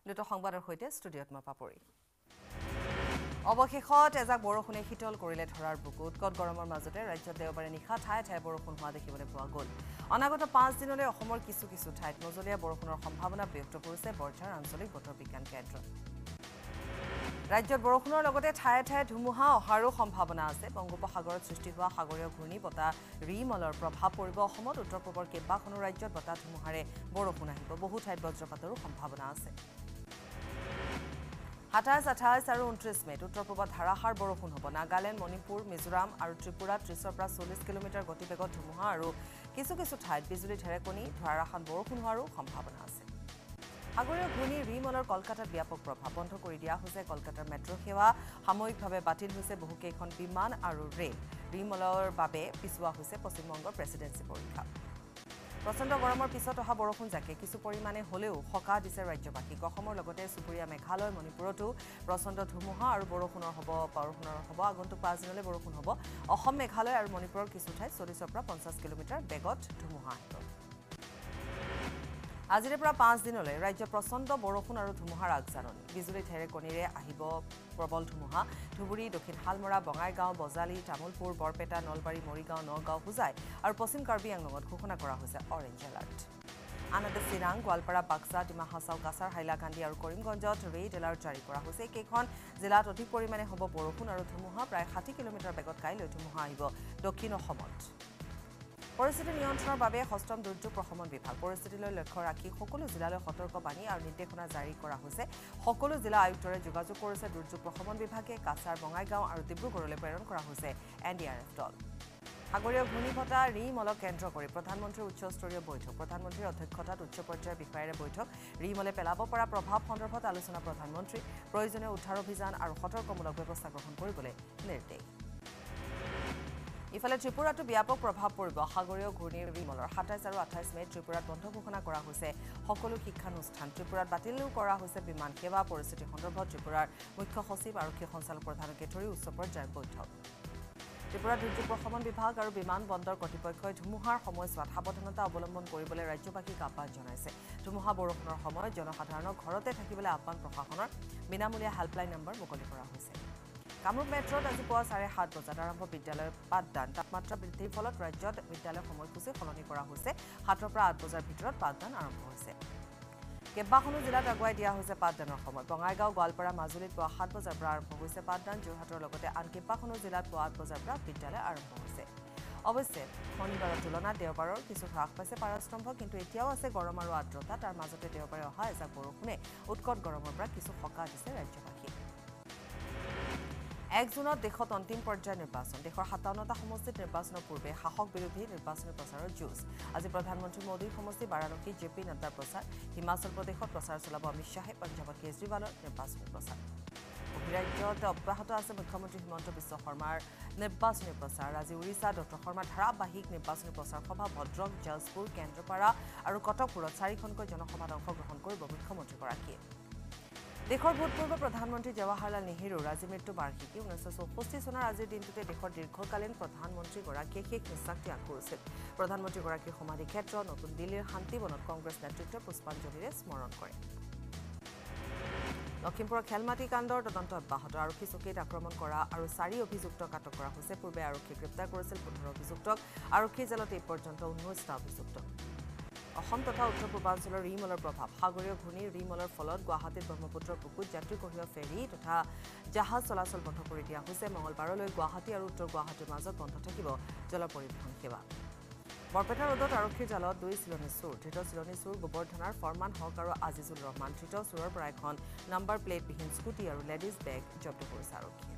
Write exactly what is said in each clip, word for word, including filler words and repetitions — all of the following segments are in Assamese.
দুটো সংবাদৰ সৈতে ষ্টুডিঅ'ত মই পাপৰি অৱশেষত এজাক বৰষুণে শীতল কৰিলে ধৰাৰ বুকু উৎকট গৰমৰ মাজতে ৰাজ্যত দেওবাৰে নিশা ঠায়ে ঠায়ে বৰষুণ হোৱা দেখিবলৈ পোৱা গ'ল অনাগত পাঁচ দিনলৈ অসমৰ কিছু কিছু ঠাইত মজলীয়া বৰষুণৰ সম্ভাৱনা ব্যক্ত কৰিছে বৰ্ষাৰ আঞ্চলিক বতৰ বিজ্ঞান কেন্দ্ৰ ৰাজ্যত বৰষুণৰ লগতে ঠায়ে ঠায়ে ধুমুহা অহাৰো সম্ভাৱনা আছে বংগোপসাগৰত সৃষ্টি হোৱা সাগৰীয় ঘূৰ্ণী বতাহ ৰিমলৰ প্ৰভাৱ পৰিব অসমত উত্তৰ পূবৰ কেইবাখনো ৰাজ্যত বতাহ ধুমুহাৰে বৰষুণ আহিব বহু ঠাইত বজ্ৰপাতৰো সম্ভাৱনা আছে সাতাইশ আঠাইশ আৰু ঊনত্ৰিশ মেত উত্তৰ পূবত ধাৰাসাৰ বৰষুণ হ'ব নাগালেণ্ড মণিপুৰ মিজোৰাম আৰু ত্ৰিপুৰাত ত্ৰিশৰ পৰা চল্লিশ কিলোমিটাৰ গতিবেগত ধুমুহা আৰু কিছু কিছু ঠাইত বিজুলী ঢেৰেকণি ধাৰাসাৰ বৰষুণ হোৱাৰো সম্ভাৱনা আছে সাগৰীয় ঘূৰ্ণী ৰিমলৰ কলকাতাত ব্যাপক প্ৰভাৱ বন্ধ কৰি দিয়া হৈছে কলকাতাৰ মেট্ৰ' সেৱা সাময়িকভাৱে বাতিল হৈছে বহুকেইখন বিমান আৰু ৰেল ৰিমলৰ বাবে পিছুৱা হৈছে পশ্চিমবংগৰ প্ৰেচিডেন্সি পৰীক্ষা প্ৰচণ্ড গৰমৰ পিছত অহা বৰষুণ জাকে কিছু পৰিমাণে হ'লেও সকাহ দিছে ৰাজ্যবাসীক অসমৰ লগতে চুবুৰীয়া মেঘালয় মণিপুৰতো প্ৰচণ্ড ধুমুহা আৰু বৰষুণৰ হ'ব বৰষুণৰ হ'ব আগন্তুক পাঁচ দিনলৈ বৰষুণ হ'ব অসম মেঘালয় আৰু মণিপুৰৰ কিছু ঠাইত চল্লিশৰ পৰা পঞ্চাশ কিলোমিটাৰ বেগত ধুমুহা আহিব আজিৰে পৰা পাঁচ দিনলৈ ৰাজ্য প্ৰচণ্ড বৰষুণ আৰু ধুমুহাৰ আগজাননী বিজুলী ঢেৰেকণিৰে আহিব প্ৰবল ধুমুহা ধুবুৰী দক্ষিণ হালমৰা বঙাইগাঁও বজালি তামুলপুৰ বৰপেটা নলবাৰী মৰিগাঁও নগাঁও হোজাই আৰু পশ্চিম কাৰ্বি আংলঙত ঘোষণা কৰা হৈছে অৰেঞ্জ এলাৰ্ট আনহাতে চিৰাং গোৱালপাৰা বাক্সা ডিমা হাছাও কাছাৰ হাইলাকান্দি আৰু কৰিমগঞ্জত ৰেড এলাৰ্ট জাৰি কৰা হৈছে কেইখন জিলাত অধিক পৰিমাণে হ'ব বৰষুণ আৰু ধুমুহা প্ৰায় ষাঠি কিলোমিটাৰ বেগত কাইলৈ ধুমুহা আহিব দক্ষিণ অসমত পৰিস্থিতি নিয়ন্ত্ৰণৰ বাবে ষষ্ঠম দুৰ্যোগ প্ৰশমন বিভাগ পৰিস্থিতিলৈ লক্ষ্য ৰাখি সকলো জিলালৈ সতৰ্কবাণী আৰু নিৰ্দেশনা জাৰি কৰা হৈছে সকলো জিলা আয়ুক্তৰে যোগাযোগ কৰিছে দুৰ্যোগ প্ৰশমন বিভাগে কাছাৰ বঙাইগাঁও আৰু ডিব্ৰুগড়লৈ প্ৰেৰণ কৰা হৈছে এন ডি আৰ এফ দল সাগৰীয় ঘূৰ্ণীবতাহ ৰিমলক কেন্দ্ৰ কৰি প্ৰধানমন্ত্ৰীৰ উচ্চস্তৰীয় বৈঠক প্ৰধানমন্ত্ৰীৰ অধ্যক্ষতাত উচ্চ পৰ্যায়ৰ বিষয়াৰে বৈঠক ৰিমলে পেলাব পৰা প্ৰভাৱ সন্দৰ্ভত আলোচনা প্ৰধানমন্ত্ৰী প্ৰয়োজনীয় উদ্ধাৰ অভিযান আৰু সতৰ্কমূলক ব্যৱস্থা গ্ৰহণ কৰিবলৈ নিৰ্দেশ ইফালে ত্ৰিপুৰাতো ব্যাপক প্ৰভাৱ পৰিব সাগৰীয় ঘূৰ্ণী ৰিমলৰ সাতাইশ আৰু আঠাইশ মেত ত্ৰিপুৰাত বন্ধ ঘোষণা কৰা হৈছে সকলো শিক্ষানুষ্ঠান ত্ৰিপুৰাত বাতিলো কৰা হৈছে বিমান সেৱা পৰিস্থিতি সন্দৰ্ভত ত্ৰিপুৰাৰ মুখ্য সচিব আৰক্ষী সঞ্চালক প্ৰধানকে ধৰি উচ্চ পৰ্যায়ৰ বৈঠক ত্ৰিপুৰা দুৰ্যোগ প্ৰশমন বিভাগ আৰু বিমান বন্দৰ কৰ্তৃপক্ষই ধুমুহাৰ সময়ছোৱাত সাৱধানতা অৱলম্বন কৰিবলৈ ৰাজ্যবাসীক আহ্বান জনাইছে ধুমুহা বৰষুণৰ সময়ত জনসাধাৰণক ঘৰতে থাকিবলৈ আহ্বান প্ৰশাসনৰ বিনামূলীয়া হেল্পলাইন নম্বৰ মুকলি কৰা হৈছে কামৰূপ মেট্ৰত আজি পুৱা চাৰে সাত বজাত আৰম্ভ বিদ্যালয়ৰ পাঠদান তাপমাত্ৰা বৃদ্ধিৰ ফলত ৰাজ্যত বিদ্যালয়ৰ সময়সূচী সলনি কৰা হৈছে সাতৰ পৰা আঠ বজাৰ ভিতৰত পাঠদান আৰম্ভ হৈছে কেইবাখনো জিলাত আগুৱাই দিয়া হৈছে পাঠদানৰ সময় বঙাইগাঁও গোৱালপাৰা মাজুলীত পুৱা সাত বজাৰ পৰা আৰম্ভ হৈছে পাঠদান যোৰহাটৰ লগতে আন কেইবাখনো জিলাত পুৱা আঠ বজাৰ পৰা বিদ্যালয় আৰম্ভ হৈছে অৱশ্যে শনিবাৰৰ তুলনাত দেওবাৰৰ কিছু হ্ৰাস পাইছে পাৰস্তম্ভ কিন্তু এতিয়াও আছে গৰম আৰু আৰ্দ্ৰতা তাৰ মাজতে দেওবাৰে অহা এজাক বৰষুণে উৎকট গৰমৰ পৰা কিছু সকাহ দিছে ৰাজ্যবাসীক এক জুনত দেশত অন্তিম পৰ্যায়ৰ নিৰ্বাচন দেশৰ সাতাৱন্নটা সমষ্টিত নিৰ্বাচনৰ পূৰ্বে শাসক বিৰোধী নিৰ্বাচনী প্ৰচাৰৰ যুঁজ আজি প্ৰধানমন্ত্ৰী মোদীৰ সমষ্টি বাৰাণসী জে পি নাড্ডাৰ প্ৰচাৰ হিমাচল প্ৰদেশত প্ৰচাৰ চলাব অমিত শ্বাহে পঞ্জাৱত কেজৰিৱালৰ নিৰ্বাচনী প্ৰচাৰ বহিৰাজ্যত অব্যাহত আছে মুখ্যমন্ত্ৰী হিমন্ত বিশ্ব শৰ্মাৰ নিৰ্বাচনী প্ৰচাৰ আজি উৰিষ্যা ডক্টৰ শৰ্মাৰ ধাৰাবাহিক নিৰ্বাচনী প্ৰচাৰ সভা ভদ্ৰক জাজপুৰ কেন্দ্ৰপাৰা আৰু কটকপুৰত চাৰিখনকৈ জনসভাত অংশগ্ৰহণ কৰিব মুখ্যমন্ত্ৰীগৰাকীয়ে দেশৰ ভূতপূৰ্ব প্ৰধানমন্ত্ৰী জৱাহৰলাল নেহৰুৰ আজি মৃত্যু বাৰ্ষিকী ঊনৈছশ চৌষষ্ঠি চনৰ আজিৰ দিনটোতে দেশৰ দীৰ্ঘকালীন প্ৰধানমন্ত্ৰীগৰাকীয়ে শেষ নিশ্বাস ত্যাগ কৰিছিল প্ৰধানমন্ত্ৰীগৰাকীৰ সমাধি ক্ষেত্ৰ নতুন দিল্লীৰ শান্তিবনত কংগ্ৰেছ নেতৃত্বই পুষ্পাঞ্জলিৰে স্মৰণ কৰে লখিমপুৰৰ খেলমাটি কাণ্ডৰ তদন্ত অব্যাহত আৰক্ষী চকীত আক্ৰমণ কৰা আৰু চাৰি অভিযুক্তক আটক কৰা হৈছে পূৰ্বে আৰক্ষীয়ে গ্ৰেপ্তাৰ কৰিছিল পোন্ধৰ অভিযুক্তক আৰক্ষীৰ জালত এই পৰ্যন্ত ঊনৈছটা অভিযুক্ত অসম তথা উত্তৰ পূৰ্বাঞ্চলৰ ৰিমলৰ প্ৰভাৱ সাগৰীয় ঘূৰ্ণী ৰিমলৰ ফলত গুৱাহাটীত ব্ৰহ্মপুত্ৰৰ বুকুত যাত্ৰী কঢ়িওৱা ফেৰী তথা জাহাজ চলাচল বন্ধ কৰি দিয়া হৈছে মঙলবাৰলৈ গুৱাহাটী আৰু উত্তৰ গুৱাহাটীৰ মাজত বন্ধ থাকিব জল পৰিবহণ সেৱা বৰপেটা ৰোডত আৰক্ষীৰ জালত দুই চিলনী চোৰ ধৃত চিলনী চোৰ গোবৰ্ধনাৰ ফৰমান হক আৰু আজিজুল ৰহমান ধৃত চোৰৰ পৰা এখন নাম্বাৰ প্লেটবিহীন স্কুটি আৰু লেডিজ বেগ জব্দ কৰিছে আৰক্ষীয়ে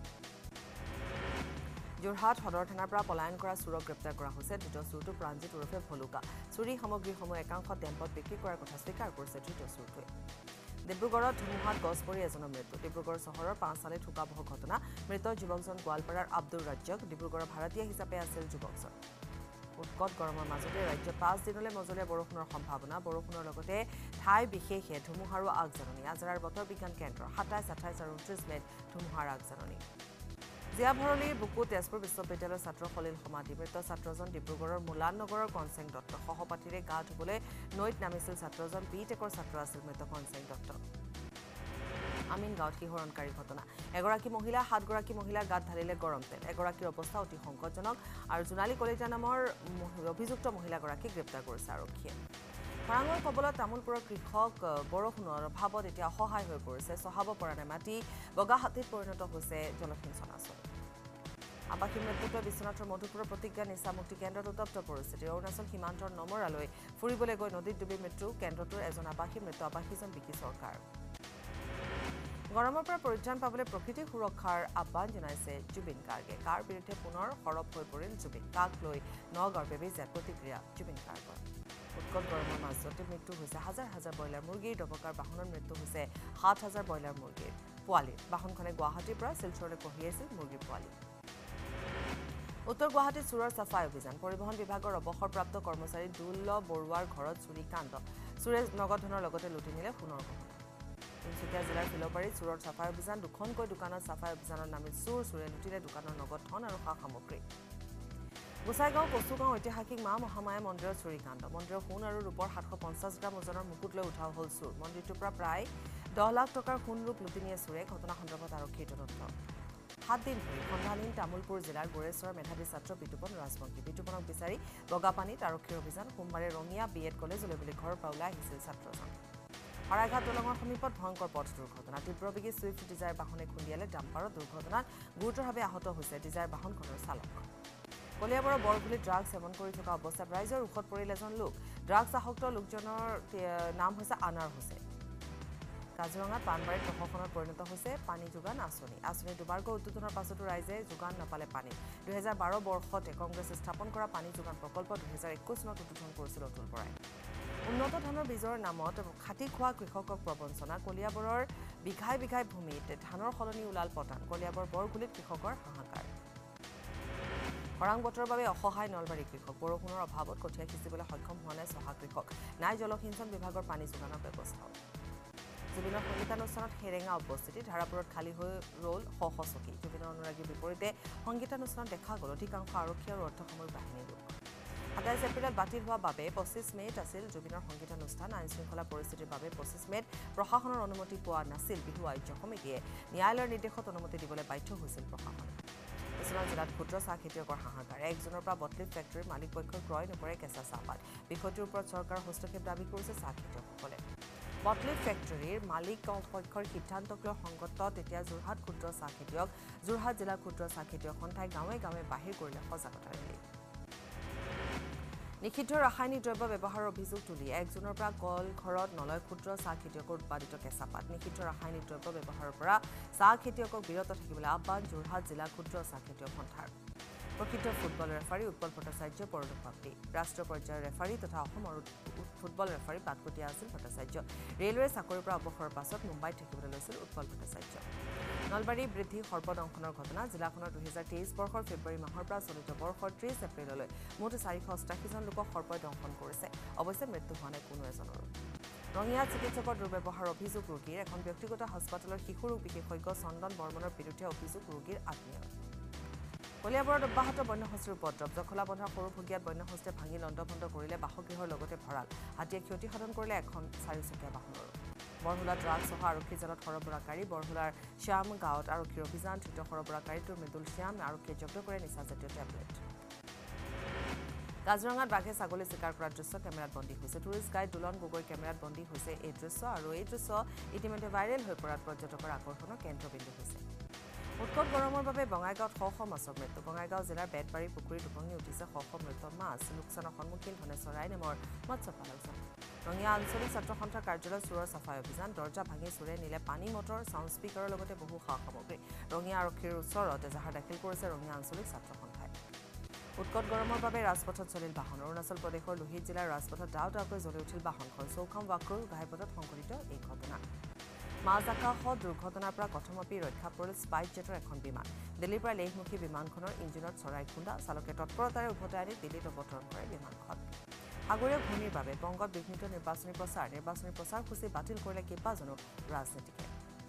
যোৰহাট সদৰ থানাৰ পৰা পলায়ন কৰা চোৰক গ্ৰেপ্তাৰ কৰা হৈছে ধৃত চোৰটো প্ৰাঞ্জিত ওৰফে ভলুকা চুৰি সামগ্ৰীসমূহ একাংশ টেম্পত বিক্ৰী কৰাৰ কথা স্বীকাৰ কৰিছে ধৃত চোৰটোৱে ডিব্ৰুগড়ত ধুমুহাত গছ পৰি এজনৰ মৃত্যু ডিব্ৰুগড় চহৰৰ পাঁচচালিত শোকাবহ ঘটনা মৃত যুৱকজন গোৱালপাৰাৰ আব্দুল ৰাজ্যক ডিব্ৰুগড়ৰ ভাড়াতীয়া হিচাপে আছিল যুৱকজন উৎকট গৰমৰ মাজতে ৰাজ্যত পাঁচ দিনলৈ মজলীয়া বৰষুণৰ সম্ভাৱনা বৰষুণৰ লগতে ঠাই বিশেষে ধুমুহাৰো আগজাননী আজৰাৰ বতৰ বিজ্ঞান কেন্দ্ৰ সাতাইশ আঠাইশ আৰু ঊনত্ৰিশ মেত ধুমুহাৰ আগজাননী জিয়া ভৰলীৰ বুকু তেজপুৰ বিশ্ববিদ্যালয়ৰ ছাত্ৰ খলিল সমাধি মৃত ছাত্ৰজন ডিব্ৰুগড়ৰ মুলান নগৰৰ কনচেং দত্ত সহপাঠীৰে গা ধুবলৈ নৈত নামিছিল ছাত্ৰজন বি টেকৰ ছাত্ৰ আছিল মৃত কনচেং দত্ত আমিন গাঁৱত শিহৰণকাৰী ঘটনা এগৰাকী মহিলা সাতগৰাকী মহিলাৰ গাত ঢালিলে গৰম তেল এগৰাকীৰ অৱস্থা অতি সংকটজনক আৰু জোনালী কলিতা নামৰ অভিযুক্ত মহিলাগৰাকী গ্ৰেপ্তাৰ কৰিছে আৰক্ষীয়ে খৰাঙৰ কবলত তামোলপুৰৰ কৃষক বৰষুণৰ অভাৱত এতিয়া অসহায় হৈ পৰিছে চহাব পৰা নাই মাটি বগাহাতীত পৰিণত হৈছে জলসিঞ্চন আঁচনি আবাসী মৃত্যুটোৱে বিশ্বনাথৰ মধুপুৰৰ প্ৰতিজ্ঞা নিচা মুক্তি কেন্দ্ৰত উত্তপ্ত পৰিস্থিতি অৰুণাচল সীমান্তৰ নমৰালৈ ফুৰিবলৈ গৈ নদীত ডুবি মৃত্যু কেন্দ্ৰটোৰ এজন আবাসী মৃত্যু আবাসীজন বিকি চৰকাৰ গৰমৰ পৰা পৰিত্ৰাণ পাবলৈ প্ৰকৃতি সুৰক্ষাৰ আহ্বান জনাইছে জুবিন গাৰ্গে কাৰ বিৰুদ্ধে পুনৰ সৰব হৈ পৰিল জুবিন কাক লৈ নগাঁৱৰ বেবেজীয়াত প্ৰতিক্ৰিয়া জুবিন গাৰ্গৰ উৎকট গৰমৰ মাজতে মৃত্যু হৈছে হাজাৰ হাজাৰ ব্ৰইলাৰ মুৰ্গীৰ ডবকাৰ বাহনৰ মৃত্যু হৈছে সাত হাজাৰ ব্ৰইলাৰ মুৰ্গীৰ পোৱালিৰ বাহনখনে গুৱাহাটীৰ পৰা শিলচৰলৈ কঢ়িয়াইছিল মুৰ্গীৰ পোৱালি উত্তৰ গুৱাহাটীত চোৰৰ চাফাই অভিযান পৰিবহণ বিভাগৰ অৱসৰপ্ৰাপ্ত কৰ্মচাৰী দুল্ল বৰুৱাৰ ঘৰত চুৰি কাণ্ড চোৰে নগদ ধনৰ লগতে লুটি নিলে সোণৰ গহনা তিনিচুকীয়া জিলাৰ ফিলবাৰীত চোৰৰ চাফাই অভিযান দুখনকৈ দোকানত চাফাই অভিযানৰ নামত চোৰ চোৰে লুটিলে দোকানৰ নগদ ধন আৰু সা সামগ্ৰী গোসাইগাঁও কচুগাঁও ঐতিহাসিক মা মহামায়া মন্দিৰৰ চুৰি কাণ্ড মন্দিৰৰ সোণ আৰু ৰূপৰ সাতশ পঞ্চাছ গ্ৰাম ওজনৰ মুকুট লৈ উঠাও হ'ল চোৰ মন্দিৰটোৰ পৰা প্ৰায় দহ লাখ টকাৰ সোণ ৰূপ লুটি নিয়ে চোৰে ঘটনা সন্দৰ্ভত আৰক্ষীৰ তদন্ত সাত দিন ধৰি সন্ধানহীন তামোলপুৰ জিলাৰ গোৰেশ্বৰৰ মেধাৱী ছাত্ৰ বিতুপন ৰাজবংশী বিতুপনক বিচাৰি বগাপানীত আৰক্ষীৰ অভিযান সোমবাৰে ৰঙিয়া বি এড কলেজলৈ বুলি ঘৰৰ পৰা ওলাই আহিছিল ছাত্ৰজন শৰাইঘাট দলঙৰ সমীপত ভয়ংকৰ পথ দুৰ্ঘটনা তীব্ৰবেগী ছুইফ্ট ডিজায়াৰ বাহনে খুন্দিয়ালে ডাম্পাৰত দুৰ্ঘটনাত গুৰুতৰভাৱে আহত হৈছে ডিজায়াৰ বাহনখনৰ চালক কলিয়াবৰৰ বৰগুলিত ড্ৰাগছ সেৱন কৰি থকা অৱস্থাত ৰাইজৰ ৰোষত পৰিল এজন লোক ড্ৰাগছ আসক্ত লোকজনৰ নাম হৈছে আনাৰ হুছেইন কাজিৰঙাত পানবাৰীত প্ৰশাসনত পৰিণত হৈছে পানী যোগান আঁচনি আঁচনি দুবাৰকৈ উদ্বোধনৰ পাছতো ৰাইজে যোগান নাপালে পানী দুহেজাৰ বাৰ বৰ্ষতে কংগ্ৰেছে স্থাপন কৰা পানী যোগান প্ৰকল্প দুহেজাৰ একৈছ চনত উদ্বোধন কৰিছিল অতুল বৰাই উন্নত ধানৰ বীজৰ নামত খাটি খোৱা কৃষকক প্ৰবঞ্চনা কলিয়াবৰৰ বিঘাই বিঘাই ভূমিত ধানৰ সলনি ওলাল পতান কলিয়াবৰ বৰগুলিত কৃষকৰ হাহাকাৰ খৰাং বতৰৰ বাবে অসহায় নলবাৰী কৃষক বৰষুণৰ অভাৱত কঠীয়া সিঁচিবলৈ সক্ষম হোৱা নাই চহা কৃষক নাই জলসিঞ্চন বিভাগৰ পানী যোগানৰ ব্যৱস্থাও জুবিনৰ সংগীতানুষ্ঠানত সেৰেঙা উপস্থিতি ধাৰাপুৰত খালী হৈ ৰ'ল শ শ চকী জুবিনৰ অনুৰাগীৰ বিপৰীতে সংগীতানুষ্ঠানত দেখা গ'ল অধিকাংশ আৰক্ষী আৰু অৰ্ধসামৰিক বাহিনীৰ লোক সাতাইছ এপ্ৰিলত বাতিল হোৱা বাবে পঁচিছ মে'ত আছিল জুবিনৰ সংগীতানুষ্ঠান আইন শৃংখলা পৰিস্থিতিৰ বাবে পঁচিছ মে'ত প্ৰশাসনৰ অনুমতি পোৱা নাছিল বিহু আয়োজক সমিতিয়ে ন্যায়ালয়ৰ নিৰ্দেশত অনুমতি দিবলৈ বাধ্য হৈছিল প্ৰশাসনে কিছুমান জিলাত ক্ষুদ্ৰ চাহ খেতিয়কৰ হাহাকাৰ এক জুনৰ পৰা বটলিফ ফেক্টৰীৰ মালিক পক্ষই ক্ৰয় নকৰে কেঁচা চাহপাত বিষয়টোৰ ওপৰত চৰকাৰৰ হস্তক্ষেপ দাবী কৰিছে চাহ খেতিয়কসকলে বটলিফ ফেক্টৰীৰ মালিক পক্ষৰ সিদ্ধান্তক লৈ সংগত তেতিয়া যোৰহাট ক্ষুদ্ৰ চাহ খেতিয়ক যোৰহাট জিলাৰ ক্ষুদ্ৰ চাহ খেতিয়ক সন্থাই গাঁৱে গাঁৱে বাহিৰ কৰিলে সজাগতা ৰেলী নিষিদ্ধ ৰাসায়নিক দ্ৰব্য ব্যৱহাৰৰ অভিযোগ তুলি এক জুনৰ পৰা কল ঘৰত নলয় ক্ষুদ্ৰ চাহ খেতিয়কৰ উৎপাদিত কেঁচাপাত নিষিদ্ধ ৰাসায়নিক দ্ৰব্য ব্যৱহাৰৰ পৰা চাহ খেতিয়কক বিৰত থাকিবলৈ আহ্বান যোৰহাট জিলা ক্ষুদ্ৰ চাহ খেতিয়ক সন্থাৰ প্ৰকৃত ফুটবল ৰেফাৰী উৎপল ভট্টাচাৰ্য পৰলোকপ্ৰাপ্তি ৰাষ্ট্ৰীয় পৰ্যায়ৰ ৰেফাৰী তথা অসমৰ ফুটবল ৰেফাৰী বাটকটীয়া আছিল ভট্টাচাৰ্য ৰেলৱেৰ চাকৰিৰ পৰা অৱসৰৰ পাছত মুম্বাইত থাকিবলৈ লৈছিল উৎপল ভট্টাচাৰ্য নলবাৰী বৃদ্ধি সৰ্বদংশনৰ ঘটনা জিলাখনৰ দুহেজাৰ তেইছ বৰ্ষৰ ফেব্ৰুৱাৰী মাহৰ পৰা চলিত বৰ্ষৰ ত্ৰিছ এপ্ৰিললৈ মুঠ চাৰিশ অষ্টাশীজন লোকক সৰ্পই দংশন কৰিছে অৱশ্যে মৃত্যু হোৱা নাই কোনো এজনৰো ৰঙিয়াত চিকিৎসকৰ দুৰ্ব্যৱহাৰৰ অভিযোগ ৰোগীৰ এখন ব্যক্তিগত হাস্পতালৰ শিশু ৰোগ বিশেষজ্ঞ চন্দন বৰ্মনৰ বিৰুদ্ধে অভিযোগ ৰোগীৰ আত্মীয় কলিয়াবৰত অব্যাহত বন্যহস্তীৰ উপদ্ৰৱ জখলা বন্ধা সৰু ভগীয়াত বন্যহস্তীয়ে ভাঙি লণ্ডভণ্ড কৰিলে বাসগৃহৰ লগতে ভঁৰাল হাতীয়ে ক্ষতিসাধন কৰিলে এখন চাৰিচকীয়া বাহনৰো বৰহুলা ড্ৰাগছ সহ আৰক্ষী জালত সৰবৰাহকাৰী বৰহুলাৰ শ্যাম গাঁৱত আৰক্ষীৰ অভিযান ধৃত সৰবৰাহকাৰীটোৰ মৃদুল শ্যাম আৰক্ষীয়ে জব্দ কৰে নিচাজাতীয় টেবলেট কাজিৰঙাত বাঘে ছাগলী চিকাৰ কৰাৰ দৃশ্য কেমেৰাত বন্দী হৈছে টুৰিষ্ট গাইড দুলন গগৈৰ কেমেৰাত বন্দী হৈছে এই দৃশ্য আৰু এই দৃশ্য ইতিমধ্যে ভাইৰেল হৈ পৰাত পৰ্যটকৰ আকৰ্ষণৰ কেন্দ্ৰবিন্দু হৈছে উৎকট গৰমৰ বাবে বঙাইগাঁৱত শ শ মাছৰ মৃত্যু বঙাইগাঁও জিলাৰ বেতবাৰী পুখুৰীত উপঙি উঠিছে শ শ মৃত মাছ লোকচানৰ সন্মুখীন ধনেশ্বৰ ৰায় নামৰ মৎস্য পালকজন ৰঙিয়া আঞ্চলিক ছাত্ৰ সন্থাৰ কাৰ্যালয়ত চোৰৰ চাফাই অভিযান দৰ্জা ভাঙি চোৰে নিলে পানী মটৰ ছাউণ্ড স্পীকাৰৰ লগতে বহু সা সামগ্ৰী ৰঙিয়া আৰক্ষীৰ ওচৰত এজাহাৰ দাখিল কৰিছে ৰঙিয়া আঞ্চলিক ছাত্ৰ সন্থাই উৎকট গৰমৰ বাবে ৰাজপথত চলিল বাহন অৰুণাচল প্ৰদেশৰ লোহিত জিলাৰ ৰাজপথত ডাও ডাওকৈ জ্বলি উঠিল বাহনখন চৌখাম ৱাক্ৰল ঘাইপথত সংঘটিত এই ঘটনা মাজ আকাশত দুৰ্ঘটনাৰ পৰা কথমপি ৰক্ষা পৰিল স্পাইচ জেটৰ এখন বিমান দিল্লীৰ পৰা লেহমুখী বিমানখনৰ ইঞ্জিনত চৰাই খুন্দা চালকে তৎপৰতাৰে উভতাই আনি দিল্লীত অৱতৰণ কৰে বিমানখন সাগৰীয় ঘূৰ্ণীৰ বাবে বংগত বিঘ্নিত নিৰ্বাচনী প্ৰচাৰ নিৰ্বাচনী প্ৰচাৰ সূচী বাতিল কৰিলে কেইবাজনো ৰাজনীতিকে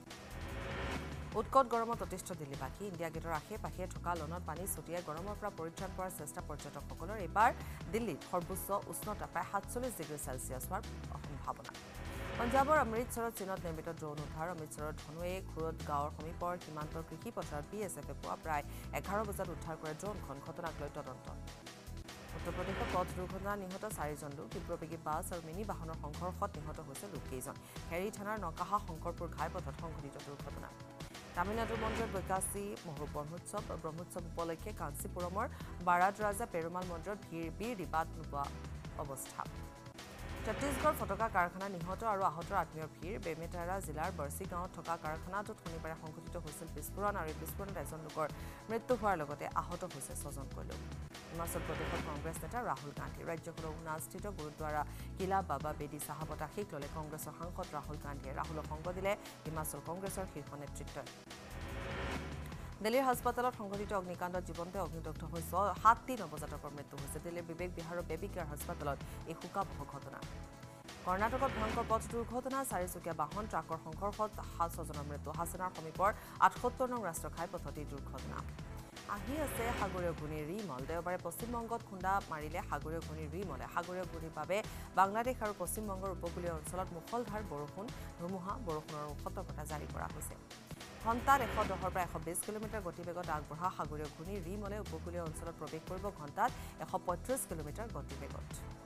উৎকট গৰমত অতিষ্ঠ দিল্লীবাসী ইণ্ডিয়া গেটৰ আশে পাশে থকা লনত পানী ছটিয়াই গৰমৰ পৰা পৰিত্ৰাণ পোৱাৰ চেষ্টা পৰ্যটকসকলৰ এইবাৰ দিল্লীত সৰ্বোচ্চ উষ্ণতা প্ৰায় সাতচল্লিছ ডিগ্ৰী চেলছিয়াছ হোৱাৰ সম্ভাৱনা পঞ্জাবৰ অমৃতসৰত চীনত নিৰ্মিত ড্ৰোন উদ্ধাৰ অমৃতসৰৰ ধনুৱে খুৰদ গাঁৱৰ সমীপৰ সীমান্তৰ কৃষি পথাৰত বি এছ এফে পুৱা প্ৰায় এঘাৰ বজাত উদ্ধাৰ কৰে ড্ৰোনখন ঘটনাক লৈ তদন্ত উত্তৰ প্ৰদেশৰ পথ দুৰ্ঘটনা নিহত চাৰিজন লোক তীব্ৰবেগী বাছ আৰু মিনি বাহনৰ সংঘৰ্ষত নিহত হৈছে লোককেইজন হেৰি থানাৰ নকাহা শংকৰপুৰ ঘাইপথত সংঘটিত দুৰ্ঘটনা তামিলনাডুৰ মন্দিৰত বৈকাশী ব্ৰহ্মোৎসৱ ব্ৰহ্মোৎসৱ উপলক্ষে কাঞ্চীপুৰমৰ বাৰাদ ৰাজা পেৰুমাল মন্দিৰত ভিৰ বীৰ দিবাত নোপোৱা অৱস্থা ছত্তীশগড় ফটকা কাৰখানা নিহত আৰু আহতৰ আত্মীয়ৰ ভিৰ বেমেটাৰা জিলাৰ বৰ্চি গাঁৱত থকা কাৰখানাটোত শনিবাৰে সংঘটিত হৈছিল বিস্ফোৰণ আৰু এই বিস্ফোৰণত এজন লোকৰ মৃত্যু হোৱাৰ লগতে আহত হৈছে ছজনকৈ লোক হিমাচল প্ৰদেশত কংগ্ৰেছ নেতা ৰাহুল গান্ধী ৰাজ্যখনৰ উনাস্থিত গুৰুদ্বাৰা কিলা বাবা বেদী চাহাবত আশীষ ল'লে কংগ্ৰেছৰ সাংসদ ৰাহুল গান্ধীয়ে ৰাহুলক সংগ দিলে হিমাচল কংগ্ৰেছৰ শীৰ্ষ নেতৃত্বই দিল্লীৰ হাস্পতালত সংঘটিত অগ্নিকাণ্ডত জীৱন্তে অগ্নিদগ্ধ হৈ সাতটি নৱজাতকৰ মৃত্যু হৈছে দিল্লীৰ বিবেক বিহাৰৰ বেবী কেয়াৰ হাস্পতালত এই শোকাবহ ঘটনা কৰ্ণাটকত ভয়ংকৰ পথ দুৰ্ঘটনা চাৰিচকীয়া বাহন ট্ৰাকৰ সংঘৰ্ষত সাত ছজনৰ মৃত্যু হাছানাৰ সমীপৰ আঠসত্তৰ নং ৰাষ্ট্ৰীয় ঘাইপথত এই দুৰ্ঘটনা আহি আছে সাগৰীয় ঘূৰ্ণী ৰিমল দেওবাৰে পশ্চিমবংগত খুন্দা মাৰিলে সাগৰীয় ঘূৰ্ণী ৰিমলে সাগৰীয় ঘূৰ্ণীৰ বাবে বাংলাদেশ আৰু পশ্চিমবংগৰ উপকূলীয় অঞ্চলত মুখলধাৰ বৰষুণ ধুমুহা বৰষুণৰ সতৰ্কতা জাৰি কৰা হৈছে ঘণ্টাত এশ দহৰ পৰা এশ বিশ কিলোমিটাৰ গতিবেগত আগবঢ়া সাগৰীয় ঘূৰ্ণী ৰিমলে উপকূলীয় অঞ্চলত প্ৰৱেশ কৰিব ঘণ্টাত এশ পঁয়ত্ৰিশ কিলোমিটাৰ গতিবেগত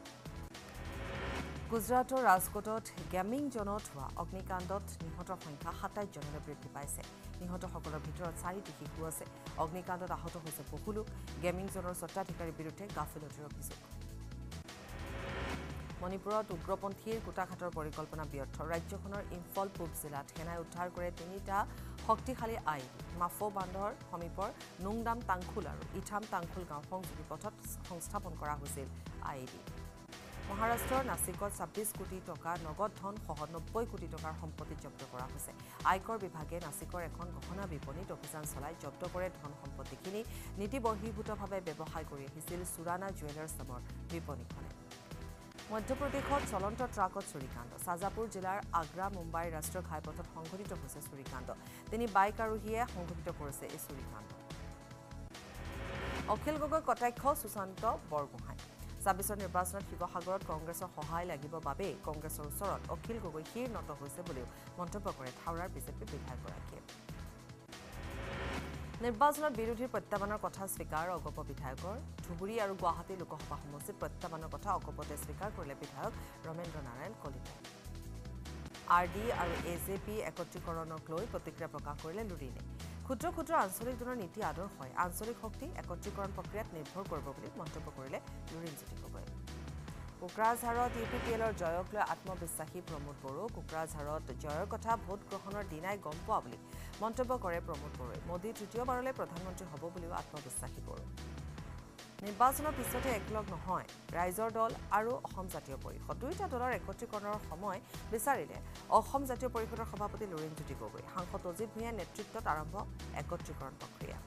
গুজৰাটৰ ৰাজকোটত গেমিং জনত হোৱা অগ্নিকাণ্ডত নিহতৰ সংখ্যা সাতাইছ জনলৈ বৃদ্ধি পাইছে নিহতসকলৰ ভিতৰত চাৰিটি শিশু আছে অগ্নিকাণ্ডত আহত হৈছে বহু লোক গেমিং জনৰ স্বত্বাধিকাৰীৰ বিৰুদ্ধে গাফিলতিৰ অভিযোগ মণিপুৰত উগ্ৰপন্থীৰ কুটাঘাটৰ পৰিকল্পনা ব্যৰ্থ ৰাজ্যখনৰ ইম্ফল পূব জিলাত সেনাই উদ্ধাৰ কৰে তিনিটা শক্তিশালী আই ই ডি মাফো বান্ধৰ সমীপৰ নুংডাম টাংখুল আৰু ইথাম টাংখুল গাঁও সংযোগী পথত সংস্থাপন কৰা হৈছিল আই ই ডি মহাৰাষ্ট্ৰৰ নাছিকত ছাব্বিছ কোটি টকা নগদ ধন সহ নব্বৈ কোটি টকাৰ সম্পত্তি জব্দ কৰা হৈছে আয়কৰ বিভাগে নাছিকৰ এখন গহনা বিপণীত অভিযান চলাই জব্দ কৰে ধন সম্পত্তিখিনি নীতি বহিৰ্ভূতভাৱে ব্যৱসায় কৰি আহিছিল সুৰানা জুৱেলাৰ্ছ নামৰ বিপণীখনে মধ্যপ্ৰদেশত চলন্ত ট্ৰাকত চুৰিকাণ্ড সাজাপুৰ জিলাৰ আগ্ৰা মুম্বাই ৰাষ্ট্ৰীয় ঘাইপথত সংঘটিত হৈছে চুৰিকাণ্ড তিনি বাইক আৰোহীয়ে সংঘটিত কৰিছে এই চুৰিকাণ্ড অখিল গগৈ কটাক্ষ সুশান্ত বৰগোহাঁই ছাব্বিছৰ নিৰ্বাচনত শিৱসাগৰত কংগ্ৰেছৰ সহায় লাগিব বাবেই কংগ্ৰেছৰ ওচৰত অখিল গগৈ শিৰ নত হৈছে বুলিও মন্তব্য কৰে থাউৰাৰ বিজেপি বিধায়কগৰাকীয়ে নিৰ্বাচনত বিৰোধীৰ প্ৰত্যাহ্বানৰ কথা স্বীকাৰ অগপ বিধায়কৰ ধুবুৰী আৰু গুৱাহাটী লোকসভা সমষ্টিত প্ৰত্যাহ্বানৰ কথা অগপতে স্বীকাৰ কৰিলে বিধায়ক ৰমেন্দ্ৰ নাৰায়ণ কলিতাই আৰ ডি আৰু এ জে পি একত্ৰীকৰণক লৈ প্ৰতিক্ৰিয়া প্ৰকাশ কৰিলে লুৰিনে ক্ষুদ্ৰ ক্ষুদ্ৰ আঞ্চলিক দলৰ নীতি আদৰ্শই আঞ্চলিক শক্তি একত্ৰীকৰণ প্ৰক্ৰিয়াত নিৰ্ভৰ কৰিব বুলি মন্তব্য কৰিলে লুৰিণজ্যোতি গগৈ কোকৰাঝাৰত ইউ পি পি এলৰ জয়ক লৈ আত্মবিশ্বাসী প্ৰমোদ বড়ো কোকৰাঝাৰত জয়ৰ কথা ভোট গ্ৰহণৰ দিনাই গম পোৱা বুলি মন্তব্য কৰে প্ৰমোদ বড়োই মোদী তৃতীয়বাৰলৈ প্ৰধানমন্ত্ৰী হ'ব বুলিও আত্মবিশ্বাসী বড়ো নিৰ্বাচনৰ পিছতে একলগ নহয় ৰাইজৰ দল আৰু অসম জাতীয় পৰিষদ দুয়োটা দলৰ একত্ৰীকৰণৰ সময় বিচাৰিলে অসম জাতীয় পৰিষদৰ সভাপতি লুৰিণজ্যোতি গগৈ সাংসদ অজিত ভূঞাৰ নেতৃত্বত আৰম্ভ একত্ৰীকৰণ প্ৰক্ৰিয়া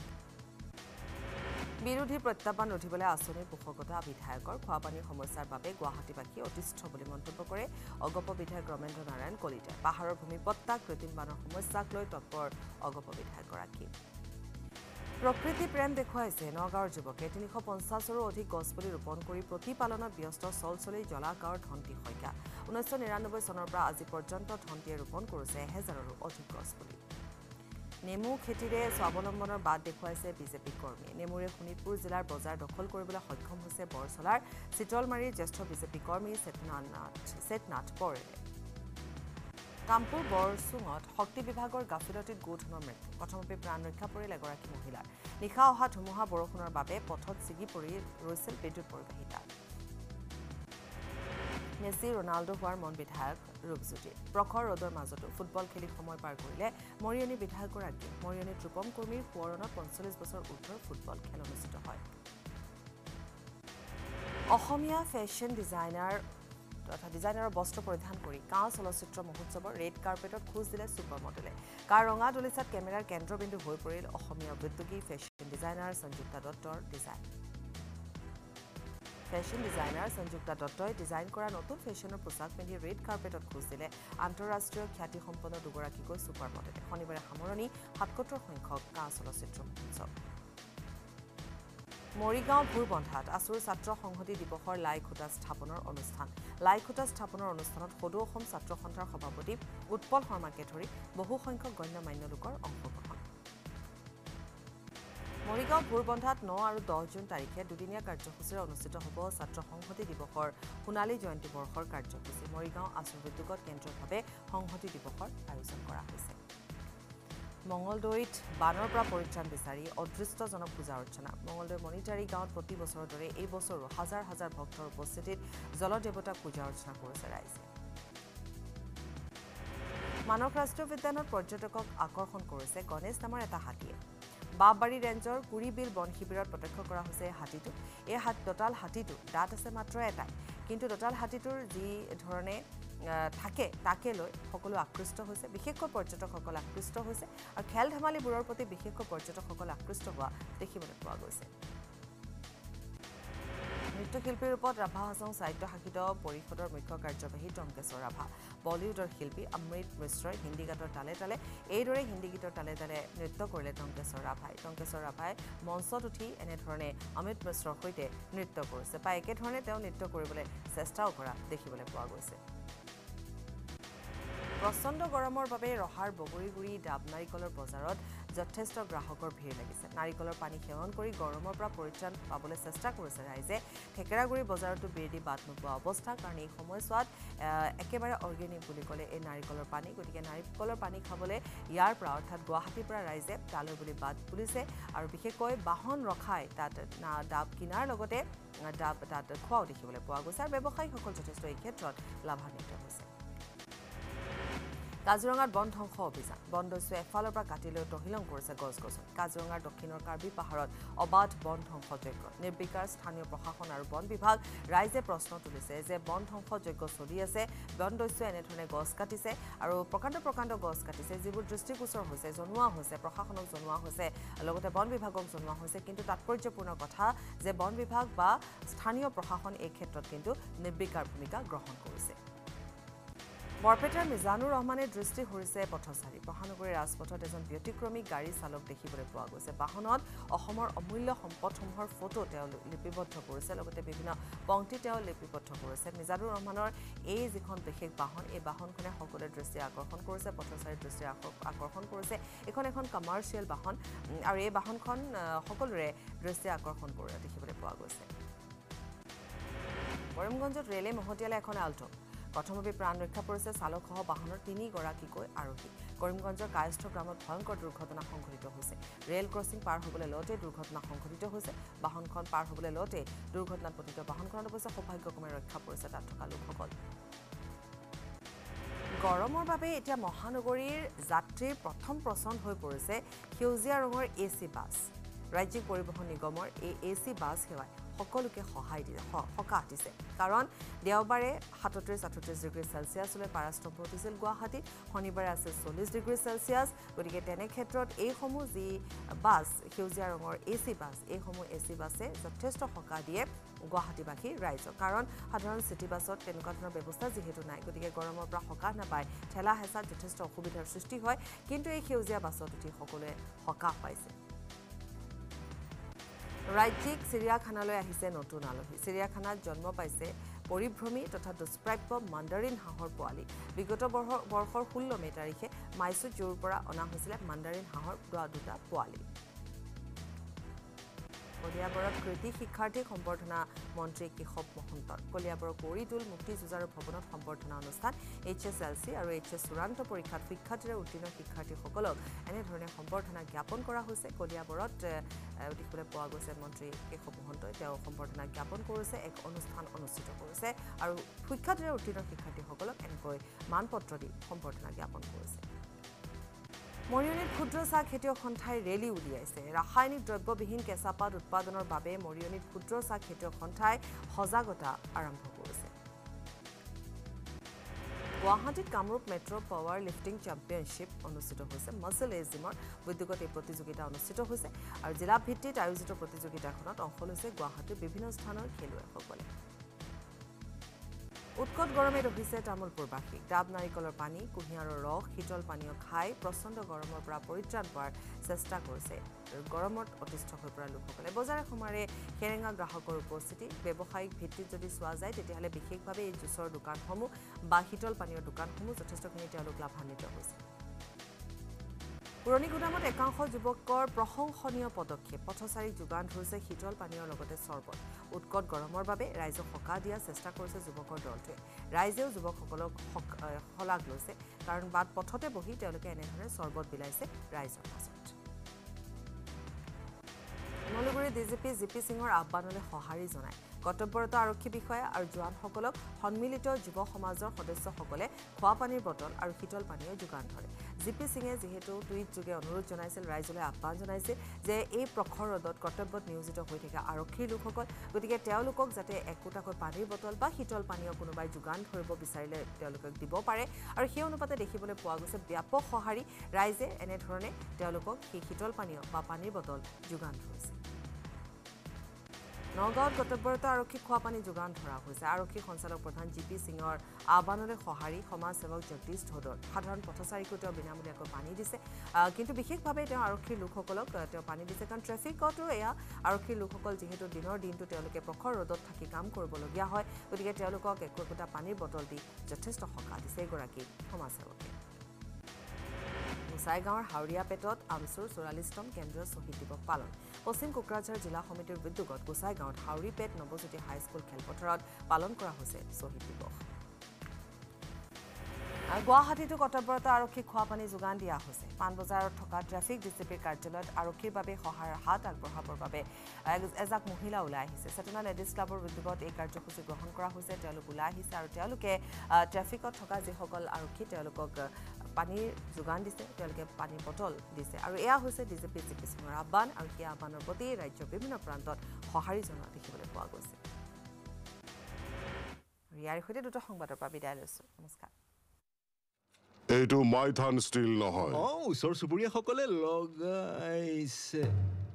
বিৰোধী প্ৰত্যাহ্বান ৰোধিবলৈ আঁচনিৰ পোষকতা বিধায়কৰ খোৱাপানীৰ সমস্যাৰ বাবে গুৱাহাটীবাসী অতিষ্ঠ বুলি মন্তব্য কৰে অগপ বিধায়ক ৰমেন্দ্ৰ নাৰায়ণ কলিতাই পাহাৰৰ ভূমিপট্টা কৃত্ৰিম বানৰ সমস্যাক লৈ তৎপৰ অগপ বিধায়কগৰাকী প্ৰকৃতি প্ৰেম দেখুৱাইছে নগাঁৱৰ যুৱকে তিনিশ পঞ্চাছৰো অধিক গছপুলি ৰোপণ কৰি প্ৰতিপালনত ব্যস্ত চলচলি জলা গাঁৱৰ ধন্তি শইকীয়া ঊনৈছশ নিৰানব্বৈ চনৰ পৰা আজি পৰ্যন্ত ধন্তিয়ে ৰোপণ কৰিছে এহেজাৰৰো অধিক গছপুলি নেমু খেতিৰে স্বাৱলম্বনৰ বাট দেখুৱাইছে বিজেপি কৰ্মীয়ে নেমুৰে শোণিতপুৰ জিলাৰ বজাৰ দখল কৰিবলৈ সক্ষম হৈছে বৰচলাৰ চিতলমাৰীৰ জ্যেষ্ঠ বিজেপি কৰ্মী চেতনাথ চেতনাথ পৰেৰে কামপুৰ বৰচুঙত শক্তি বিভাগৰ গাফিলতিত গোধনৰ মৃত্যু প্ৰথমতে প্ৰাণ ৰক্ষা পৰিল এগৰাকী মহিলাৰ নিশা অহা ধুমুহা বৰষুণৰ বাবে পথত ছিগি পৰি ৰৈছিল বিদ্যুৎ পৰিবাহিতা মেছি ৰোনাল্ডো হোৱাৰ মন বিধায়ক ৰূপজ্যোতি প্ৰখৰ ৰ'দৰ মাজতো ফুটবল খেলি সময় পাৰ কৰিলে মৰিয়নী বিধায়কগৰাকীয়ে মৰিয়নী ৰূপম কৰ্মীৰ সোঁৱৰণত পঞ্চল্লিছ বছৰ ঊৰ্ধৰ ফুটবল খেল অনুষ্ঠিত হয় অসমীয়া ফেশ্বন ডিজাইনাৰ তথা ডিজাইনাৰৰ বস্ত্ৰ পৰিধান কৰি কাঁ চলচ্চিত্ৰ মহোৎসৱৰ ৰেড কাৰ্পেটত খোজ দিলে ছুপাৰ মডেলে কাৰ ৰঙা দলিচাত কেমেৰাৰ কেন্দ্ৰবিন্দু হৈ পৰিল অসমীয়া উদ্যোগী ফেশ্বন ডিজাইনাৰ সঞ্জুক্তা দত্তৰ ডিজাইন ফেশ্বন ডিজাইনাৰ সঞ্জুক্তা দত্তই ডিজাইন কৰা নতুন ফেশ্বনৰ পোছাক পিন্ধি ৰেড কাৰ্পেটত খোজ দিলে আন্তঃৰাষ্ট্ৰীয় খ্যাতিসম্পন্ন দুগৰাকীকৈ ছুপাৰ মডেলে শনিবাৰে সামৰণি সাতসত্তৰ সংখ্যক কাঁ চলচ্চিত্ৰ মহোৎসৱ মৰিগাঁও ভুৰবন্ধাত আছুৰ ছাত্ৰ সংহতি দিৱসৰ লাই খুঁটা স্থাপনৰ অনুষ্ঠান লাই খুঁটা স্থাপনৰ অনুষ্ঠানত সদৌ অসম ছাত্ৰ সন্থাৰ সভাপতি উৎপল শৰ্মাকে ধৰি বহু সংখ্যক গণ্যমান্য লোকৰ অংশগ্ৰহণ মৰিগাঁও ভুৰবন্ধাত ন আৰু দহ জুন তাৰিখে দুদিনীয়া কাৰ্যসূচীৰে অনুষ্ঠিত হ'ব ছাত্ৰ সংহতি দিৱসৰ সোণালী জয়ন্তী বৰ্ষৰ কাৰ্যসূচী মৰিগাঁও আছুৰ উদ্যোগত কেন্দ্ৰীয়ভাৱে সংহতি দিৱসৰ আয়োজন কৰা হৈছে মঙলদৈত বানৰ পৰা পৰিত্ৰাণ বিচাৰি অদৃষ্টজনক পূজা অৰ্চনা মঙলদৈ মণিটাৰী গাঁৱত প্ৰতি বছৰৰ দৰে এই বছৰো হাজাৰ হাজাৰ ভক্তৰ উপস্থিতিত জলদেৱতাক পূজা অৰ্চনা কৰিছে ৰাইজে মানস ৰাষ্ট্ৰীয় উদ্যানত পৰ্যটকক আকৰ্ষণ কৰিছে গণেশ নামৰ এটা হাতীয়ে বাববাৰী ৰেঞ্জৰ কুৰিবিল বন শিবিৰত প্ৰত্যক্ষ কৰা হৈছে হাতীটো এই হাত দতাল হাতীটো দাঁত আছে মাত্ৰ এটাই কিন্তু দতাল হাতীটোৰ যি ধৰণে থাকে তাকে লৈ সকলো আকৃষ্ট হৈছে বিশেষকৈ পৰ্যটকসকল আকৃষ্ট হৈছে আৰু খেল ধেমালিবোৰৰ প্ৰতি বিশেষকৈ পৰ্যটকসকল আকৃষ্ট হোৱা দেখিবলৈ পোৱা গৈছে নৃত্যশিল্পীৰ ৰূপত ৰাভা হাছং সাহিত্য শাসিত পৰিষদৰ মুখ্য কাৰ্যবাহী টংকেশ্বৰ ৰাভা বলিউডৰ শিল্পী অমৃত মিশ্ৰই হিন্দী গীতৰ তালে তালে এইদৰে হিন্দী গীতৰ তালে তালে নৃত্য কৰিলে টংকেশ্বৰ ৰাভাই টংকেশ্বৰ ৰাভাই মঞ্চত উঠি এনেধৰণে অমৃত মিশ্ৰৰ সৈতে নৃত্য কৰিছে বা একেধৰণে তেওঁ নৃত্য কৰিবলৈ চেষ্টাও কৰা দেখিবলৈ পোৱা গৈছে প্ৰচণ্ড গৰমৰ বাবে ৰহাৰ বগৰীগুৰি ডাব নাৰিকলৰ বজাৰত যথেষ্ট গ্ৰাহকৰ ভিৰ লাগিছে নাৰিকলৰ পানী সেৱন কৰি গৰমৰ পৰা পৰিত্ৰাণ পাবলৈ চেষ্টা কৰিছে ৰাইজে ঠেকেৰাগুৰি বজাৰতো বিৰদি বাট নোপোৱা অৱস্থা কাৰণ এই সময়ছোৱাত একেবাৰে অৰ্গেনিক বুলি ক'লে এই নাৰিকলৰ পানী গতিকে নাৰিকলৰ পানী খাবলৈ ইয়াৰ পৰা অৰ্থাৎ গুৱাহাটীৰ পৰা ৰাইজে তালৈ বুলি বাট তুলিছে আৰু বিশেষকৈ বাহন ৰখাই তাত ডাব কিনাৰ লগতে ডাব তাত খোৱাও দেখিবলৈ পোৱা গৈছে আৰু ব্যৱসায়ীসকল যথেষ্ট এই ক্ষেত্ৰত লাভান্বিত হৈছে কাজিৰঙাত বন ধ্বংস অভিযান বন দস্যুৱে এফালৰ পৰা কাটি লৈ তহিলং কৰিছে গছ গছনি কাজিৰঙাৰ দক্ষিণৰ কাৰ্বি পাহাৰত অবাধ বন ধ্বংসযজ্ঞ নিৰ্বিকাৰ স্থানীয় প্ৰশাসন আৰু বন বিভাগ ৰাইজে প্ৰশ্ন তুলিছে যে বন ধ্বংসযজ্ঞ চলি আছে বন দস্যুৱে এনেধৰণে গছ কাটিছে আৰু প্ৰকাণ্ড প্ৰকাণ্ড গছ কাটিছে যিবোৰ দৃষ্টিগোচৰ হৈছে জনোৱা হৈছে প্ৰশাসনক জনোৱা হৈছে লগতে বন বিভাগক জনোৱা হৈছে কিন্তু তাৎপৰ্যপূৰ্ণ কথা যে বন বিভাগ বা স্থানীয় প্ৰশাসন এই ক্ষেত্ৰত কিন্তু নিৰ্বিকাৰ ভূমিকা গ্ৰহণ কৰিছে বৰপেটাৰ মিজানুৰ ৰহমানে দৃষ্টি সৰিছে পথচাৰী মহানগৰীৰ ৰাজপথত এজন ব্যতিক্ৰমী গাড়ী চালক দেখিবলৈ পোৱা গৈছে বাহনত অসমৰ অমূল্য সম্পদসমূহৰ ফটো তেওঁ লিপিবদ্ধ কৰিছে লগতে বিভিন্ন পংক্তি তেওঁ লিপিবদ্ধ কৰিছে মিজানুৰ ৰহমানৰ এই যিখন বিশেষ বাহন এই বাহনখনে সকলোৰে দৃষ্টি আকৰ্ষণ কৰিছে পথচাৰীৰ দৃষ্টি আকৰ্ষণ কৰিছে এখন এখন কমাৰ্চিয়েল বাহন আৰু এই বাহনখন সকলোৰে দৃষ্টি আকৰ্ষণ কৰা দেখিবলৈ পোৱা গৈছে কৰিমগঞ্জত ৰেলে মহতিয়ালে এখন আল্টো প্ৰথমভাৱে প্ৰাণ ৰক্ষা পৰিছে চালকসহ বাহনৰ তিনিগৰাকীকৈ আৰোহী কৰিমগঞ্জৰ কায়স্থ গ্ৰামত ভয়ংকৰ দুৰ্ঘটনা সংঘটিত হৈছে ৰেল ক্ৰছিং পাৰ হ'বলৈ লওঁতে দুৰ্ঘটনা সংঘটিত হৈছে বাহনখন পাৰ হ'বলৈ লওঁতে দুৰ্ঘটনাত পতিত বাহনখনত অৱশ্যে সৌভাগ্যক্ৰমে ৰক্ষা পৰিছে তাত থকা লোকসকল গৰমৰ বাবে এতিয়া মহানগৰীৰ যাত্ৰীৰ প্ৰথম পছন্দ হৈ পৰিছে সেউজীয়া ৰঙৰ এ চি বাছ ৰাজ্যিক পৰিবহণ নিগমৰ এই এ চি বাছ সেৱাই সকলোকে সহায় দিয়ে সকাহ দিছে কাৰণ দেওবাৰে সাতত্ৰিশ আঠত্ৰিশ ডিগ্ৰী চেলচিয়াছলৈ পাৰাস্তম্ভ উঠিছিল গুৱাহাটীত শনিবাৰে আছে চল্লিছ ডিগ্ৰী চেলচিয়াছ গতিকে তেনে ক্ষেত্ৰত এইসমূহ যি বাছ সেউজীয়া ৰঙৰ এ চি বাছ এইসমূহ এ চি বাছে যথেষ্ট সকাহ দিয়ে গুৱাহাটীবাসী ৰাইজক কাৰণ সাধাৰণ চিটি বাছত তেনেকুৱা ধৰণৰ ব্যৱস্থা যিহেতু নাই গতিকে গৰমৰ পৰা সকাহ নাপায় ঠেলা হেঁচাত যথেষ্ট অসুবিধাৰ সৃষ্টি হয় কিন্তু এই সেউজীয়া বাছত উঠি সকলোৱে সকাহ পাইছে ৰাজ্যিক চিৰিয়াখানালৈ আহিছে নতুন আলহী চিৰিয়াখানাত জন্ম পাইছে পৰিভ্ৰমী তথা দুষ্প্ৰাপ্য মাণ্ডাৰিন হাঁহৰ পোৱালি বিগত বৰ্ষৰ ষোল্ল মে তাৰিখে মাইচু জুৰ পৰা অনা হৈছিলে মাণ্ডাৰিন হাঁহৰ দুটা পোৱালি কলিয়াবৰত কৃতি শিক্ষাৰ্থীক সম্বৰ্ধনা মন্ত্ৰী কেশৱ মহন্তৰ কলিয়াবৰৰ গৌৰীদুল মুক্তি যুঁজাৰু ভৱনত সম্বৰ্ধনা অনুষ্ঠান এইচ এছ এল চি আৰু এইচ এছ চূড়ান্ত পৰীক্ষাত শিক্ষাৰ্থীৰে উত্তীৰ্ণ শিক্ষাৰ্থীসকলক এনেধৰণে সম্বৰ্ধনা জ্ঞাপন কৰা হৈছে কলিয়াবৰত দেখিবলৈ পোৱা গৈছে মন্ত্ৰী কেশৱ মহন্তই তেওঁ সম্বৰ্ধনা জ্ঞাপন কৰিছে এক অনুষ্ঠান অনুষ্ঠিত কৰিছে আৰু শিক্ষাৰ্থীৰে উত্তীৰ্ণ শিক্ষাৰ্থীসকলক এনেকৈ মানপত্ৰ দি সম্বৰ্ধনা জ্ঞাপন কৰিছে মৰিয়নিত ক্ষুদ্ৰ চাহ খেতিয়ক সন্থাই ৰেলী উলিয়াইছে ৰাসায়নিক দ্ৰব্যবিহীন কেঁচাপাত উৎপাদনৰ বাবে মৰিয়নিত ক্ষুদ্ৰ চাহ খেতিয়ক সন্থাই সজাগতা আৰম্ভ কৰিছে গুৱাহাটীত Kamrup metro' power lifting championship অনুষ্ঠিত হৈছে মাছল এজিমৰ উদ্যোগত এই প্ৰতিযোগিতা অনুষ্ঠিত হৈছে আৰু জিলা ভিত্তিত আয়োজিত প্ৰতিযোগিতাখনত অংশ লৈছে গুৱাহাটীৰ বিভিন্ন স্থানৰ খেলুৱৈসকলে উৎকট গৰমে ৰহিছে তামোলপুৰবাসী ডাব নাৰিকলৰ পানী কুঁহিয়াৰৰ ৰস শীতল পানীয় খাই প্ৰচণ্ড গৰমৰ পৰা পৰিত্ৰাণ পোৱাৰ চেষ্টা কৰিছে গৰমত অতিষ্ঠ হৈ পৰা লোকসকলে বজাৰে সমাৰে সেৰেঙা গ্ৰাহকৰ উপস্থিতি ব্যৱসায়িক ভিত্তিত যদি চোৱা যায় তেতিয়াহ'লে বিশেষভাৱে এই জুচৰ দোকানসমূহ বা শীতল পানীয় দোকানসমূহ যথেষ্টখিনি তেওঁলোক লাভান্বিত হৈছে পুৰণি গুদামত একাংশ যুৱকৰ প্ৰশংসনীয় পদক্ষেপ পথচাৰীক যোগান ধৰিছে শীতল পানীয়ৰ লগতে চৰ্বত উৎকট গৰমৰ বাবে ৰাইজক সকাহ দিয়া চেষ্টা কৰিছে যুৱকৰ দলটোৱে ৰাইজেও যুৱকসকলক শলাগ লৈছে কাৰণ বাট পথতে বহি তেওঁলোকে এনেধৰণে চৰ্বত বিলাইছে ৰাইজৰ মাজত মলগুৰি ডিজিপি জিপি সিঙৰ আহ্বানলৈ সঁহাৰি জনায় কৰ্তব্যৰত আৰক্ষী বিষয়া আৰু জোৱানসকলক সন্মিলিত যুৱ সমাজৰ সদস্যসকলে খোৱা পানীৰ বটল আৰু শীতল পানীয় যোগান ধৰে জিপি সিঙে যিহেতু টুইট যোগে অনুৰোধ জনাইছিল ৰাইজলৈ আহ্বান জনাইছিল যে এই প্ৰখৰ ৰ'দত কৰ্তব্যত নিয়োজিত হৈ থাকে আৰক্ষীৰ লোকসকল গতিকে তেওঁলোকক যাতে একোটাকৈ পানীৰ বটল বা শীতল পানীয় কোনোবাই যোগান ধৰিব বিচাৰিলে তেওঁলোকক দিব পাৰে আৰু সেই অনুপাতে দেখিবলৈ পোৱা গৈছে ব্যাপক সঁহাৰি ৰাইজে এনেধৰণে তেওঁলোকক সেই শীতল পানীয় বা পানীৰ বটল যোগান ধৰিছে নগাঁৱত কৰ্তব্যৰত আৰক্ষী খোৱা পানী যোগান ধৰা হৈছে আৰক্ষী সঞ্চালক প্ৰধান জিপি সিঙৰ আহ্বানলৈ সঁহাৰি সমাজসেৱক জগদীশ ধোদৰ সাধাৰণ পথচাৰীকো তেওঁ বিনামূলীয়াকৈ পানী দিছে কিন্তু বিশেষভাৱে তেওঁ আৰক্ষীৰ লোকসকলক তেওঁ পানী দিছে কাৰণ ট্ৰেফিকতো এয়া আৰক্ষীৰ লোকসকল যিহেতু দিনৰ দিনটো তেওঁলোকে প্ৰখৰ ৰ'দত থাকি কাম কৰিবলগীয়া হয় গতিকে তেওঁলোকক একো একোটা পানীৰ বটল দি যথেষ্ট সকাহ দিছে এগৰাকী সমাজসেৱকে গোসাইগাঁৱৰ হাওৰিয়া পেটত আমচুৰ চৌৰাল্লিছতম কেন্দ্ৰীয় শ্বহীদ দিৱস পালন পশ্চিম কোকৰাঝাৰ জিলা সমিতিৰ উদ্যোগত গোসাইগাঁৱত হাওৰিপেট নৱজ্যোতি হাইস্কুল খেলপথাৰত পালন কৰা হৈছে শ্বহীদ দিৱস গুৱাহাটীতো কৰ্তব্যৰত আৰক্ষীক খোৱা পানী যোগান দিয়া হৈছে পাণবজাৰত থকা ট্ৰেফিক ডিচিপিৰ কাৰ্যালয়ত আৰক্ষীৰ বাবে সহায়ৰ হাত আগবঢ়াবৰ বাবে এজাক মহিলা ওলাই আহিছে চেতনা লেডিজ ক্লাবৰ উদ্যোগত এই কাৰ্যসূচী গ্ৰহণ কৰা হৈছে তেওঁলোক ওলাই আহিছে আৰু তেওঁলোকে ট্ৰেফিকত থকা যিসকল আৰক্ষী তেওঁলোকক পানীৰ যোগান দিছে তেওঁলোকে পানীৰ বটল দিছে আৰু এয়া হৈছে ডিজিপি জিপি সিঙৰ আহ্বান আৰু সেই আহ্বানৰ প্ৰতি ৰাজ্যৰ বিভিন্ন প্ৰান্তত সঁহাৰি জনোৱা দেখিবলৈ পোৱা গৈছে ইয়াৰ সৈতে দুটা সংবাদৰ পৰা বিদায় লৈছো নমস্কাৰ এইটো মাইথান ষ্টিল নহয় অ ওচৰ চুবুৰীয়াসকলে লগাইছে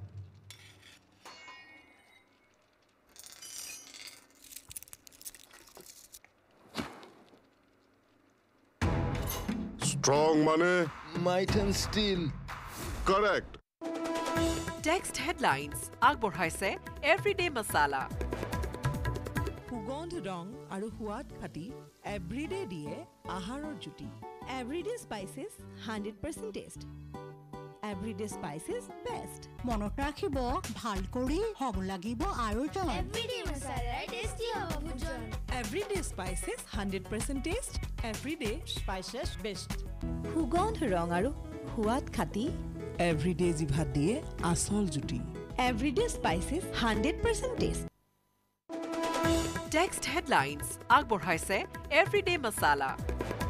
ষ্ট্ৰং মানে Maithan steel correct text headlines আগবঢ়াইছে এভৰিডে মছালা সুগন্ধ ৰং আৰু সোৱাদ খাটি এভৰিডে দিয়ে আহাৰৰ জুতি everyday spices hundred percent taste everyday spices best মনত ৰাখিব ভাল কৰি হ'ব লাগিব আৰু জন এভৰিডে মছালা টেষ্টি হ'ব ভোজন everyday spices hundred percent taste everyday spices best সুগন্ধ ৰং আৰু সোৱাদ খাটি এভৰিডে জিভাত দিয়ে আচল জুতি everyday spices hundred percent taste text headlines আগবঢ়াইছে এভৰিডে মছালা